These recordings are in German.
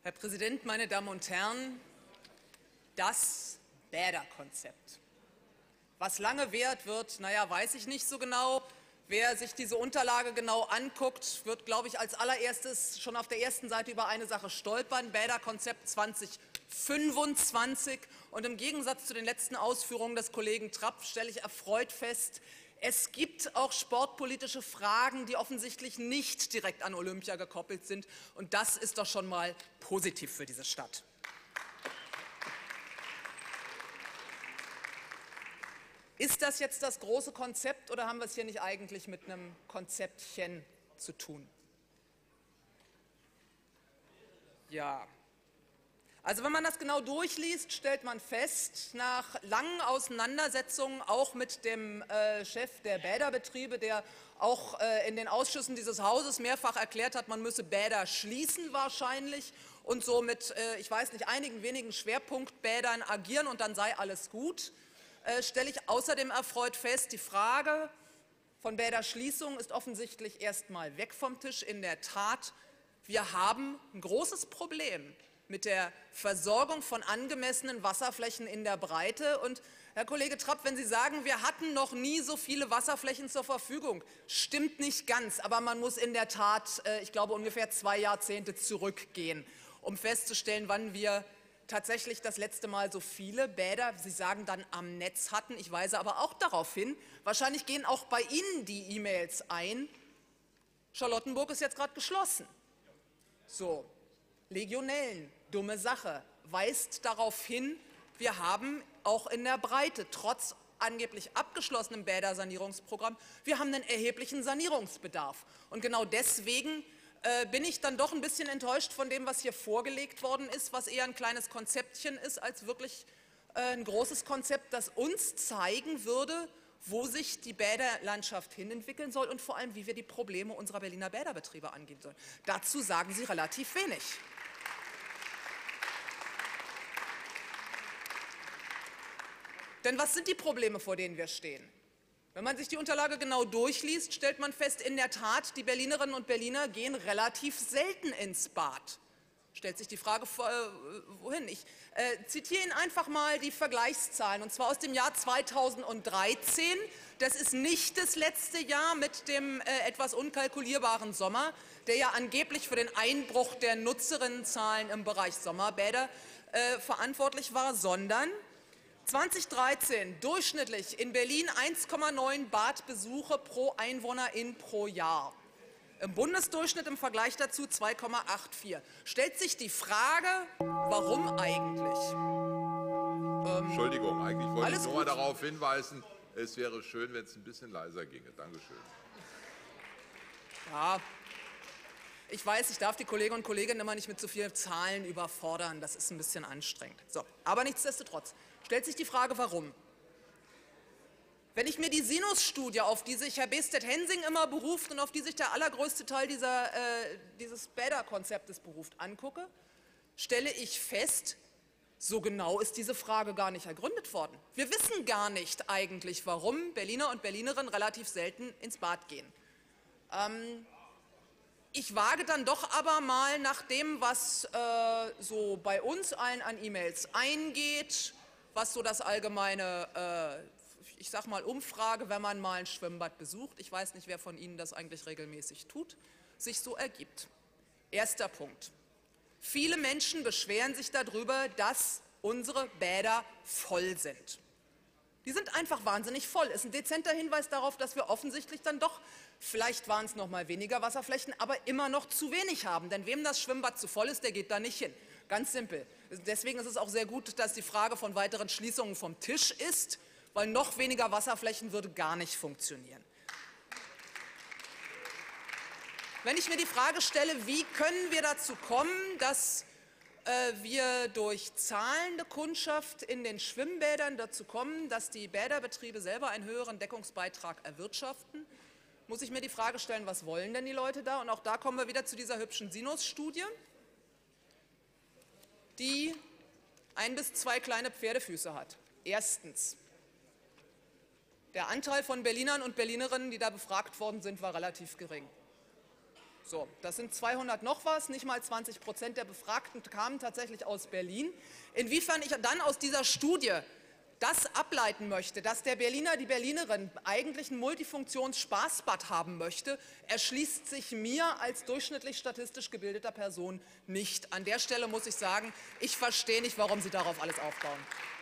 Herr Präsident, meine Damen und Herren! Das Bäderkonzept. Was lange währt, wird, weiß ich nicht so genau. Wer sich diese Unterlage genau anguckt, wird, glaube ich, als allererstes schon auf der ersten Seite über eine Sache stolpern. Bäderkonzept 2025. Und im Gegensatz zu den letzten Ausführungen des Kollegen Trapp stelle ich erfreut fest, es gibt auch sportpolitische Fragen, die offensichtlich nicht direkt an Olympia gekoppelt sind. Und das ist doch schon mal positiv für diese Stadt. Ist das jetzt das große Konzept oder haben wir es hier nicht eigentlich mit einem Konzeptchen zu tun? Ja. Also wenn man das genau durchliest, stellt man fest, nach langen Auseinandersetzungen auch mit dem Chef der Bäderbetriebe, der auch in den Ausschüssen dieses Hauses mehrfach erklärt hat, man müsse Bäder schließen wahrscheinlich und so mit, ich weiß nicht, einigen wenigen Schwerpunktbädern agieren und dann sei alles gut, stelle ich außerdem erfreut fest, die Frage von Bäderschließung ist offensichtlich erstmal weg vom Tisch. In der Tat, wir haben ein großes Problem mit der Versorgung von angemessenen Wasserflächen in der Breite. Und Herr Kollege Trapp, wenn Sie sagen, wir hatten noch nie so viele Wasserflächen zur Verfügung, stimmt nicht ganz. Aber man muss in der Tat, ich glaube, ungefähr 2 Jahrzehnte zurückgehen, um festzustellen, wann wir tatsächlich das letzte Mal so viele Bäder, Sie sagen dann am Netz hatten. Ich weise aber auch darauf hin, wahrscheinlich gehen auch bei Ihnen die E-Mails ein. Charlottenburg ist jetzt gerade geschlossen. So, Legionellen, dumme Sache, weist darauf hin, wir haben auch in der Breite, trotz angeblich abgeschlossenem Bädersanierungsprogramm, wir haben einen erheblichen Sanierungsbedarf. Und genau deswegen bin ich dann doch ein bisschen enttäuscht von dem, was hier vorgelegt worden ist, was eher ein kleines Konzeptchen ist, als wirklich ein großes Konzept, das uns zeigen würde, wo sich die Bäderlandschaft hinentwickeln soll und vor allem, wie wir die Probleme unserer Berliner Bäderbetriebe angehen sollen. Dazu sagen Sie relativ wenig. Denn was sind die Probleme, vor denen wir stehen? Wenn man sich die Unterlage genau durchliest, stellt man fest, in der Tat, die Berlinerinnen und Berliner gehen relativ selten ins Bad. Stellt sich die Frage, wohin? Ich zitiere Ihnen einfach mal die Vergleichszahlen, und zwar aus dem Jahr 2013. Das ist nicht das letzte Jahr mit dem etwas unkalkulierbaren Sommer, der ja angeblich für den Einbruch der Nutzerinnenzahlen im Bereich Sommerbäder verantwortlich war, sondern 2013 durchschnittlich in Berlin 1,9 Badbesuche pro Einwohnerin pro Jahr. Im Bundesdurchschnitt im Vergleich dazu 2,84. Stellt sich die Frage, warum eigentlich? Entschuldigung, eigentlich wollte ich nur mal darauf hinweisen, es wäre schön, wenn es ein bisschen leiser ginge. Dankeschön. Ja, ich weiß, ich darf die Kolleginnen und Kollegen immer nicht mit so vielen Zahlen überfordern. Das ist ein bisschen anstrengend. So, aber nichtsdestotrotz stellt sich die Frage, warum? Wenn ich mir die Sinus-Studie, auf die sich Herr Bestedt-Hensing immer beruft und auf die sich der allergrößte Teil dieses Bäderkonzeptes beruft, angucke, stelle ich fest, so genau ist diese Frage gar nicht ergründet worden. Wir wissen gar nicht eigentlich, warum Berliner und Berlinerinnen relativ selten ins Bad gehen. Ich wage dann doch aber mal nach dem, was so bei uns allen an E-Mails eingeht, was so das allgemeine, ich sag mal, Umfrage, wenn man mal ein Schwimmbad besucht, ich weiß nicht, wer von Ihnen das eigentlich regelmäßig tut, sich so ergibt. Erster Punkt. Viele Menschen beschweren sich darüber, dass unsere Bäder voll sind. Die sind einfach wahnsinnig voll. Ist ein dezenter Hinweis darauf, dass wir offensichtlich dann doch, vielleicht waren es noch mal weniger Wasserflächen, aber immer noch zu wenig haben. Denn wem das Schwimmbad zu voll ist, der geht da nicht hin. Ganz simpel. Deswegen ist es auch sehr gut, dass die Frage von weiteren Schließungen vom Tisch ist, weil noch weniger Wasserflächen würde gar nicht funktionieren. Wenn ich mir die Frage stelle, wie können wir dazu kommen, dass wir durch zahlende Kundschaft in den Schwimmbädern dazu kommen, dass die Bäderbetriebe selber einen höheren Deckungsbeitrag erwirtschaften, muss ich mir die Frage stellen, was wollen denn die Leute da? Und auch da kommen wir wieder zu dieser hübschen Sinus-Studie, die 1 bis 2 kleine Pferdefüße hat. Erstens, der Anteil von Berlinern und Berlinerinnen, die da befragt worden sind, war relativ gering. So, das sind 200 noch was, nicht mal 20% der Befragten kamen tatsächlich aus Berlin. Inwiefern ich dann aus dieser Studie das ableiten möchte, dass der Berliner, die Berlinerin eigentlich ein Multifunktions-Spaßbad haben möchte, erschließt sich mir als durchschnittlich statistisch gebildeter Person nicht. An der Stelle muss ich sagen, ich verstehe nicht, warum Sie darauf alles aufbauen.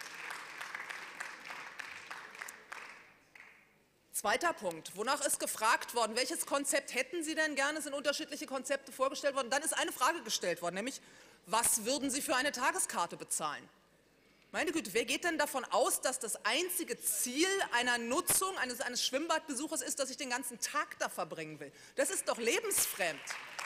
Zweiter Punkt. Wonach ist gefragt worden? Welches Konzept hätten Sie denn gerne? Es sind unterschiedliche Konzepte vorgestellt worden. Dann ist eine Frage gestellt worden, nämlich, was würden Sie für eine Tageskarte bezahlen? Meine Güte, wer geht denn davon aus, dass das einzige Ziel einer Nutzung eines Schwimmbadbesuches ist, dass ich den ganzen Tag da verbringen will? Das ist doch lebensfremd.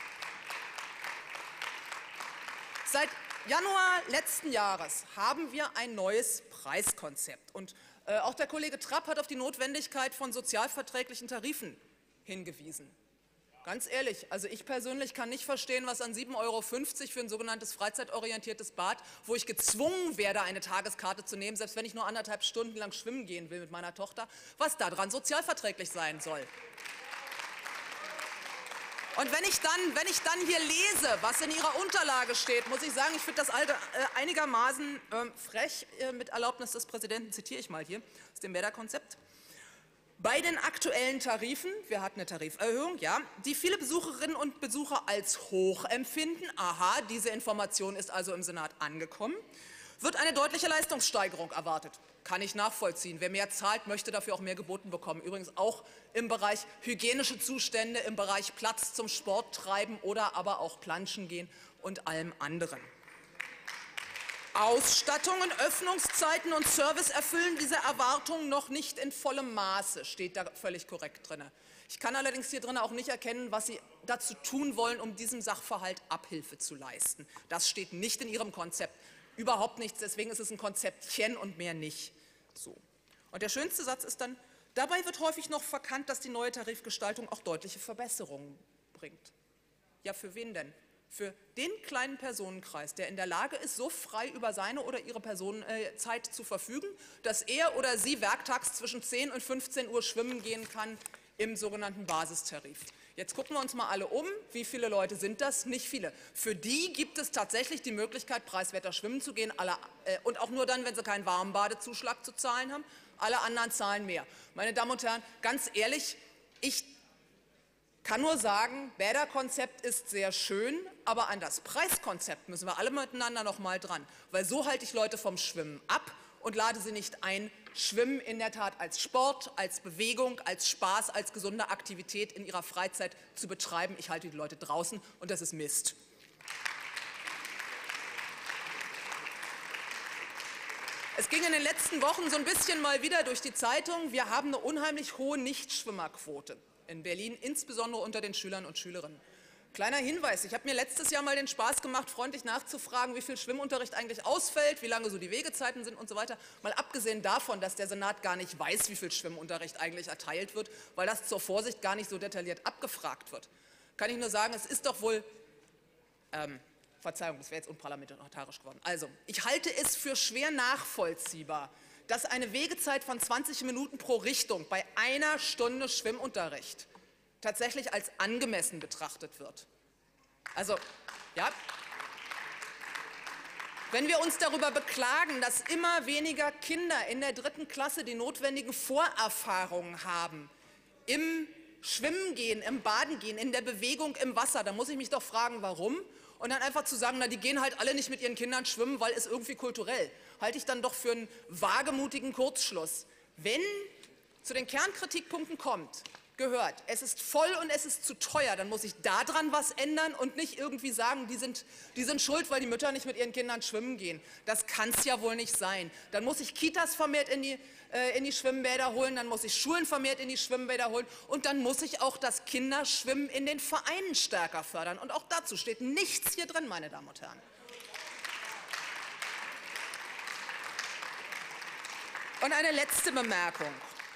Seit Januar letzten Jahres haben wir ein neues Preiskonzept. Und auch der Kollege Trapp hat auf die Notwendigkeit von sozialverträglichen Tarifen hingewiesen. Ganz ehrlich, also ich persönlich kann nicht verstehen, was an 7,50 € für ein sogenanntes freizeitorientiertes Bad, wo ich gezwungen werde, eine Tageskarte zu nehmen, selbst wenn ich nur 1,5 Stunden lang schwimmen gehen will mit meiner Tochter, was daran sozialverträglich sein soll. Und wenn ich dann hier lese, was in Ihrer Unterlage steht, muss ich sagen, ich finde das einigermaßen frech. Mit Erlaubnis des Präsidenten zitiere ich mal hier aus dem Bäderkonzept. Bei den aktuellen Tarifen, wir hatten eine Tariferhöhung, ja, die viele Besucherinnen und Besucher als hoch empfinden, aha, diese Information ist also im Senat angekommen, wird eine deutliche Leistungssteigerung erwartet. Kann ich nachvollziehen. Wer mehr zahlt, möchte dafür auch mehr geboten bekommen. Übrigens auch im Bereich hygienische Zustände, im Bereich Platz zum Sport treiben oder aber auch Planschen gehen und allem anderen. Ausstattungen, Öffnungszeiten und Service erfüllen diese Erwartungen noch nicht in vollem Maße, steht da völlig korrekt drin. Ich kann allerdings hier drin auch nicht erkennen, was Sie dazu tun wollen, um diesem Sachverhalt Abhilfe zu leisten. Das steht nicht in Ihrem Konzept. Überhaupt nichts, deswegen ist es ein Konzeptchen und mehr nicht. So. Und der schönste Satz ist dann, dabei wird häufig noch verkannt, dass die neue Tarifgestaltung auch deutliche Verbesserungen bringt. Ja, für wen denn? Für den kleinen Personenkreis, der in der Lage ist, so frei über seine oder ihre Personenzeit zu verfügen, dass er oder sie werktags zwischen 10 und 15 Uhr schwimmen gehen kann im sogenannten Basistarif. Jetzt gucken wir uns mal alle um. Wie viele Leute sind das? Nicht viele. Für die gibt es tatsächlich die Möglichkeit, preiswerter schwimmen zu gehen, und auch nur dann, wenn sie keinen Warmbadezuschlag zu zahlen haben. Alle anderen zahlen mehr. Meine Damen und Herren, ganz ehrlich, ich kann nur sagen, Bäderkonzept ist sehr schön, aber an das Preiskonzept müssen wir alle miteinander noch mal dran. Weil so halte ich Leute vom Schwimmen ab und lade sie nicht ein, Schwimmen in der Tat als Sport, als Bewegung, als Spaß, als gesunde Aktivität in ihrer Freizeit zu betreiben. Ich halte die Leute draußen und das ist Mist. Es ging in den letzten Wochen so ein bisschen mal wieder durch die Zeitung. Wir haben eine unheimlich hohe Nichtschwimmerquote in Berlin, insbesondere unter den Schülern und Schülerinnen. Kleiner Hinweis, ich habe mir letztes Jahr mal den Spaß gemacht, freundlich nachzufragen, wie viel Schwimmunterricht eigentlich ausfällt, wie lange so die Wegezeiten sind und so weiter. Mal abgesehen davon, dass der Senat gar nicht weiß, wie viel Schwimmunterricht eigentlich erteilt wird, weil das zur Vorsicht gar nicht so detailliert abgefragt wird, kann ich nur sagen, es ist doch wohl, Verzeihung, das wäre jetzt unparlamentarisch geworden. Also, ich halte es für schwer nachvollziehbar, dass eine Wegezeit von 20 Minuten pro Richtung bei einer Stunde Schwimmunterricht tatsächlich als angemessen betrachtet wird. Also, ja, wenn wir uns darüber beklagen, dass immer weniger Kinder in der 3. Klasse die notwendigen Vorerfahrungen haben, im Schwimmen gehen, im Baden gehen, in der Bewegung im Wasser, dann muss ich mich doch fragen, warum? Und dann einfach zu sagen, na, die gehen halt alle nicht mit ihren Kindern schwimmen, weil es irgendwie kulturell, halte ich dann doch für einen wagemutigen Kurzschluss. Wenn zu den Kernkritikpunkten kommt, gehört, es ist voll und es ist zu teuer, dann muss ich daran was ändern und nicht irgendwie sagen, die sind schuld, weil die Mütter nicht mit ihren Kindern schwimmen gehen. Das kann es ja wohl nicht sein. Dann muss ich Kitas vermehrt in die Schwimmbäder holen, dann muss ich Schulen vermehrt in die Schwimmbäder holen und dann muss ich auch das Kinderschwimmen in den Vereinen stärker fördern. Und auch dazu steht nichts hier drin, meine Damen und Herren. Und eine letzte Bemerkung.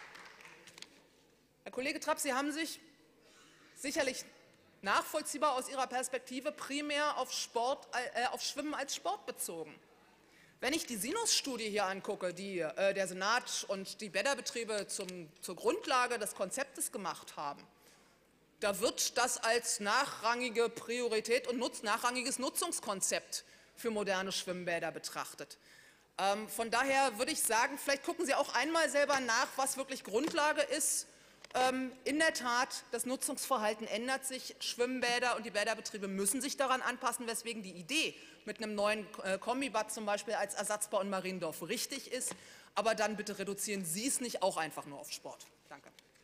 Herr Kollege Trapp, Sie haben sich sicherlich nachvollziehbar aus Ihrer Perspektive primär auf Schwimmen als Sport bezogen. Wenn ich die Sinus-Studie hier angucke, die der Senat und die Bäderbetriebe zur Grundlage des Konzeptes gemacht haben, da wird das als nachrangige Priorität und nachrangiges Nutzungskonzept für moderne Schwimmbäder betrachtet. Von daher würde ich sagen, vielleicht gucken Sie auch einmal selber nach, was wirklich Grundlage ist. In der Tat, das Nutzungsverhalten ändert sich. Schwimmbäder und die Bäderbetriebe müssen sich daran anpassen, weswegen die Idee mit einem neuen Kombibad zum Beispiel als Ersatzbau in Mariendorf richtig ist. Aber dann bitte reduzieren Sie es nicht auch einfach nur auf Sport. Danke.